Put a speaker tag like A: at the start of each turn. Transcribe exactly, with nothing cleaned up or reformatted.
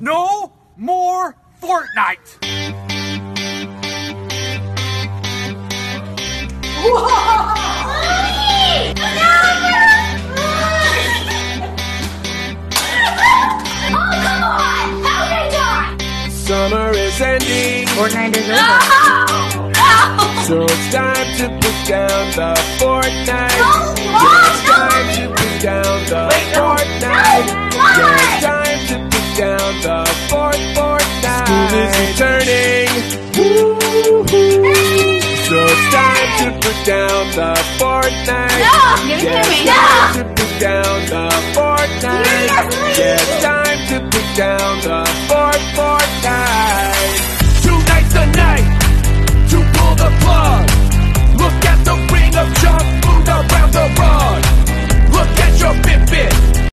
A: No more Fortnite!
B: Summer is ending.
C: Fortnite is over.
D: No! No!
B: So it's time to put down the Fortnite.
D: No!
B: Yeah, it's time to put down the Fortnite. Yeah, it's time to put down the Fort Fortnite. School is returning. Woo-hoo. So it's time to put down the Fortnite.
D: No!
B: Yeah,
D: Give it to me.
B: it's time to put down the Fortnite. Yeah, it's time to put down the